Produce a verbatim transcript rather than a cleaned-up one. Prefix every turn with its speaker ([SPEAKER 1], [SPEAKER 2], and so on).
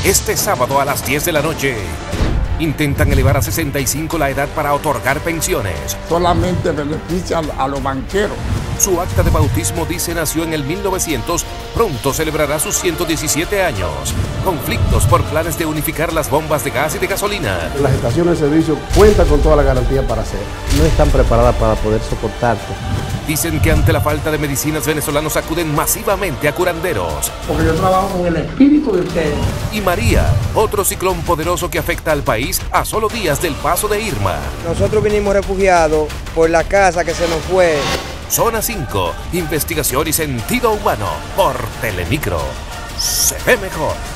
[SPEAKER 1] Este sábado a las diez de la noche, intentan elevar a sesenta y cinco la edad para otorgar pensiones.
[SPEAKER 2] Solamente beneficia a los banqueros.
[SPEAKER 1] Su acta de bautismo dice nació en el mil novecientos, pronto celebrará sus ciento diecisiete años. Conflictos por planes de unificar las bombas de gas y de gasolina.
[SPEAKER 3] Las estaciones de servicio cuentan con toda la garantía para hacer.
[SPEAKER 4] No están preparadas para poder soportarse.
[SPEAKER 1] Dicen que ante la falta de medicinas, venezolanos acuden masivamente a curanderos.
[SPEAKER 5] Porque yo trabajo con el espíritu de ustedes.
[SPEAKER 1] Y María, otro ciclón poderoso que afecta al país a solo días del paso de Irma.
[SPEAKER 6] Nosotros vinimos refugiados por la casa que se nos fue.
[SPEAKER 1] Zona cinco, investigación y sentido humano por Telemicro. Se ve mejor.